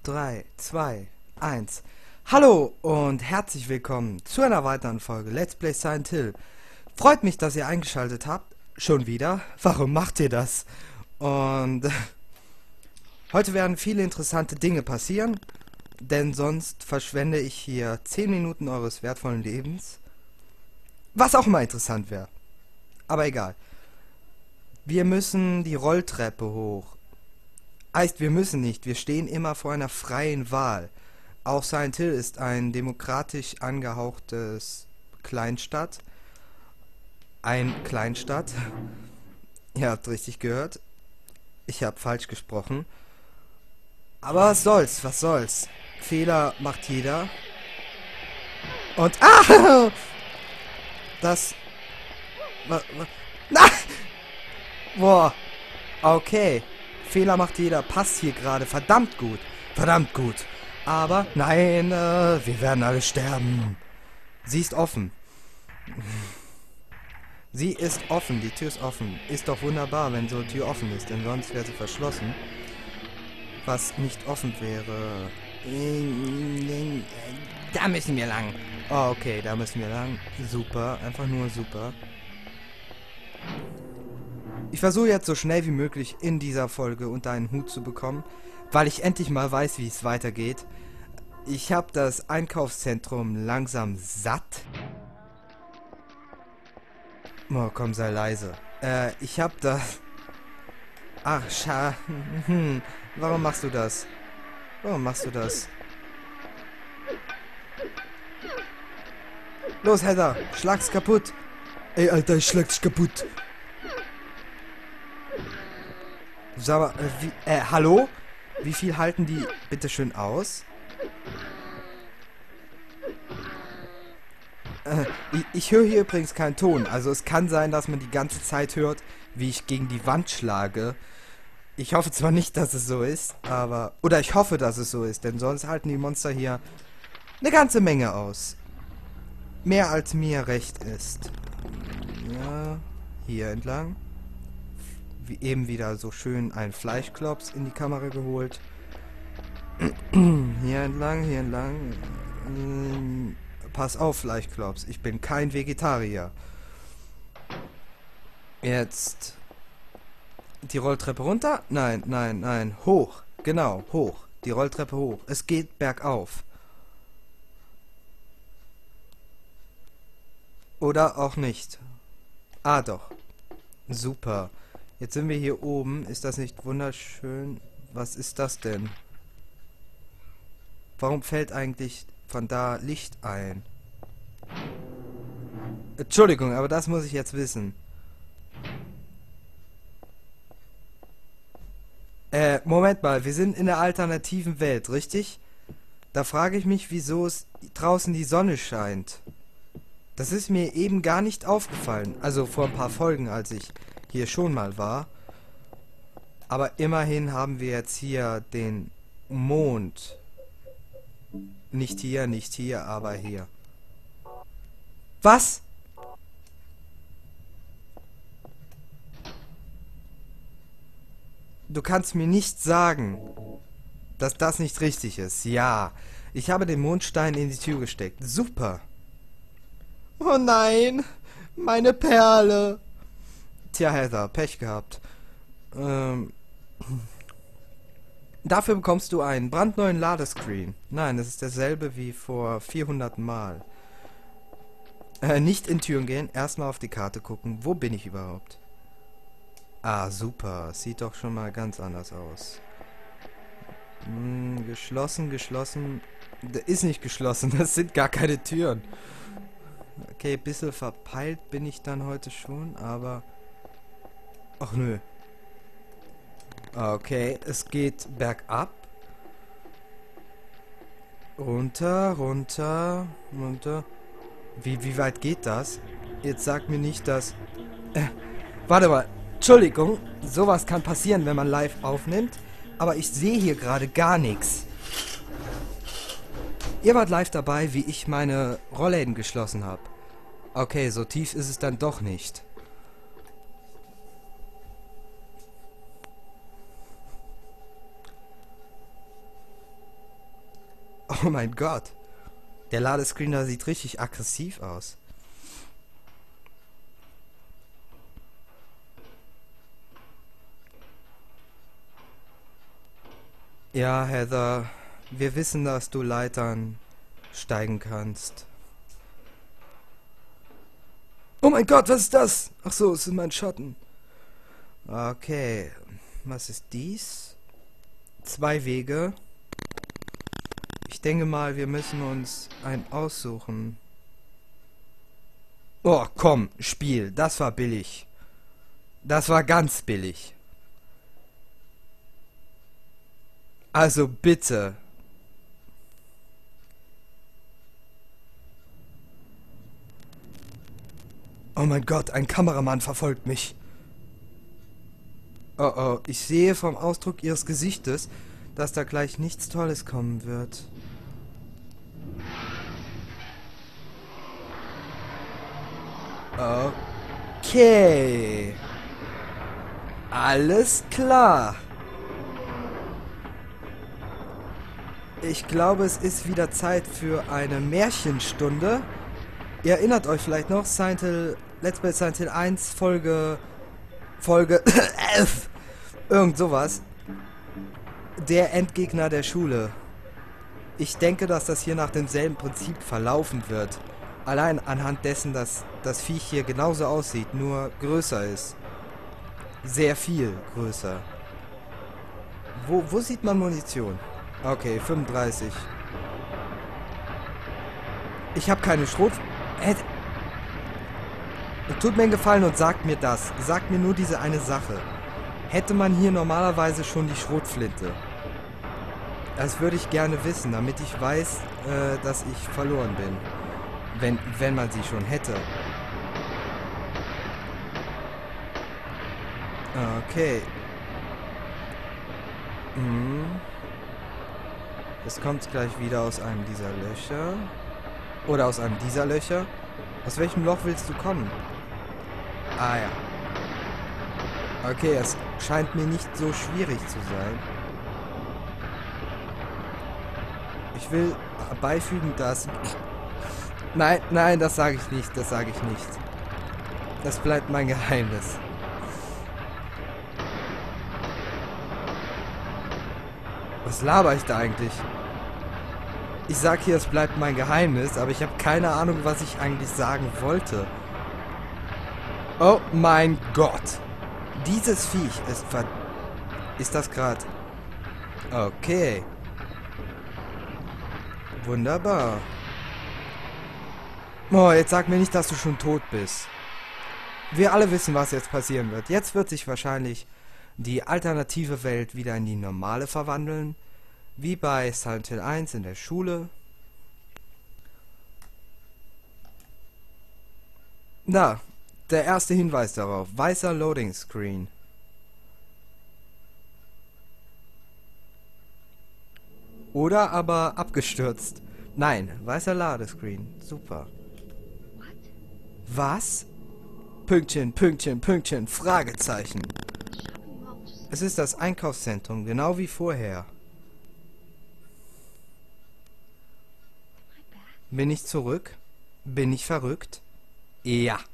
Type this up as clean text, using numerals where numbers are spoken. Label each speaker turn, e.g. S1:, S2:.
S1: 3, 2, 1. Hallo und herzlich willkommen zu einer weiteren Folge Let's Play Silent Hill. Freut mich, dass ihr eingeschaltet habt. Schon wieder? Warum macht ihr das? Und heute werden viele interessante Dinge passieren, denn sonst verschwende ich hier 10 Minuten eures wertvollen Lebens. Was auch mal interessant wäre. Aber egal. Wir müssen die Rolltreppe hoch. Heißt, wir müssen nicht. Wir stehen immer vor einer freien Wahl. Auch Silent Hill ist ein demokratisch angehauchtes Kleinstadt. Ein Kleinstadt. Ihr habt richtig gehört. Ich habe falsch gesprochen. Aber was soll's, was soll's. Fehler macht jeder. Und... Ah! Das... Na! Boah. Okay. Fehler macht jeder. Passt hier gerade. Verdammt gut. Verdammt gut. Aber, nein, wir werden alle sterben. Sie ist offen. Sie ist offen. Die Tür ist offen. Ist doch wunderbar, wenn so eine Tür offen ist, denn sonst wäre sie verschlossen. Was nicht offen wäre. Da müssen wir lang. Oh, okay, da müssen wir lang. Super. Einfach nur super. Ich versuche jetzt so schnell wie möglich in dieser Folge unter einen Hut zu bekommen, weil ich endlich mal weiß, wie es weitergeht. Ich habe das Einkaufszentrum langsam satt. Oh, komm, sei leise. Ich habe das... Ach, warum machst du das? Warum machst du das? Los, Heather, schlag's kaputt. Ey, Alter, ich schlag dich kaputt. Sag mal, hallo? Wie viel halten die bitte schön aus? Ich höre hier übrigens keinen Ton. Also es kann sein, dass man die ganze Zeit hört, wie ich gegen die Wand schlage. Ich hoffe zwar nicht, dass es so ist, aber... Oder ich hoffe, dass es so ist, denn sonst halten die Monster hier eine ganze Menge aus. Mehr als mir recht ist. Ja, hier entlang. Wie eben wieder so schön ein Fleischklops in die Kamera geholt. Hier entlang. Pass auf, Fleischklops. Ich bin kein Vegetarier. Jetzt die Rolltreppe runter? Nein. Hoch. Genau, hoch. Die Rolltreppe hoch. Es geht bergauf. Oder auch nicht. Ah, doch. Super. Jetzt sind wir hier oben. Ist das nicht wunderschön? Was ist das denn? Warum fällt eigentlich von da Licht ein? Entschuldigung, aber das muss ich jetzt wissen. Moment mal. Wir sind in der alternativen Welt, richtig? Da frage ich mich, wieso es draußen die Sonne scheint. Das ist mir eben gar nicht aufgefallen. Also vor ein paar Folgen, als ich hier schon mal war. Aber immerhin haben wir jetzt hier den Mond. Nicht hier, aber hier. Was? Du kannst mir nicht sagen, dass das nicht richtig ist. Ja, ich habe den Mondstein in die Tür gesteckt. Super. Oh nein, meine Perle. Tja, Heather, Pech gehabt. Dafür bekommst du einen brandneuen Ladescreen. Nein, das ist derselbe wie vor 400 Mal. Nicht in Türen gehen, erstmal auf die Karte gucken. Wo bin ich überhaupt? Ah, super. Sieht doch schon mal ganz anders aus. Geschlossen. Ist nicht geschlossen, das sind gar keine Türen. Okay, ein bisschen verpeilt bin ich dann heute schon, aber... Ach nö. Okay, es geht bergab. Runter. Wie weit geht das? Jetzt sag mir nicht, dass... warte mal. Entschuldigung, sowas kann passieren, wenn man live aufnimmt. Aber ich sehe hier gerade gar nichts. Ihr wart live dabei, wie ich meine Rollläden geschlossen habe. Okay, so tief ist es dann doch nicht. Oh mein Gott. Der Ladescreen da sieht richtig aggressiv aus. Ja, Heather, wir wissen, dass du Leitern steigen kannst. Oh mein Gott, was ist das? Ach so, es ist mein Schatten. Okay, was ist dies? 2 Wege. Ich denke mal, wir müssen uns einen aussuchen. Oh, komm, Spiel, das war billig. Das war ganz billig. Also bitte. Oh mein Gott, ein Kameramann verfolgt mich. Oh oh, ich sehe vom Ausdruck ihres Gesichtes, dass da gleich nichts Tolles kommen wird. Okay. Alles klar. Ich glaube, es ist wieder Zeit für eine Märchenstunde. Ihr erinnert euch vielleicht noch, Let's Play Silent Hill 1, Folge 11. Irgend sowas. Der Endgegner der Schule. Ich denke, dass das hier nach demselben Prinzip verlaufen wird. Allein anhand dessen, dass das Viech hier genauso aussieht, nur größer ist. Sehr viel größer. Wo sieht man Munition? Okay, 35. Ich habe keine Schrot... Tut mir einen Gefallen und sagt mir das. Sagt mir nur diese eine Sache. Hätte man hier normalerweise schon die Schrotflinte? Das würde ich gerne wissen, damit ich weiß, dass ich verloren bin. Wenn man sie schon hätte. Okay. Es kommt gleich wieder aus einem dieser Löcher. Oder aus einem dieser Löcher. Aus welchem Loch willst du kommen? Ah ja. Okay, es scheint mir nicht so schwierig zu sein. Ich will beifügen, dass... Nein, das sage ich nicht, das sage ich nicht. Das bleibt mein Geheimnis. Was laber ich da eigentlich? Ich sag hier, es bleibt mein Geheimnis, aber ich habe keine Ahnung, was ich eigentlich sagen wollte. Oh mein Gott. Dieses Viech ist Ist das gerade... Okay. Wunderbar. Oh, jetzt sag mir nicht, dass du schon tot bist. Wir alle wissen, was jetzt passieren wird. Jetzt wird sich wahrscheinlich die alternative Welt wieder in die normale verwandeln. Wie bei Silent Hill 1 in der Schule. Da, der erste Hinweis darauf. Weißer Loading Screen. Oder aber abgestürzt. Nein, weißer Ladescreen. Super. Was? Pünktchen, Pünktchen, Pünktchen, Fragezeichen. Es ist das Einkaufszentrum, genau wie vorher. Bin ich zurück? Bin ich verrückt? Ja.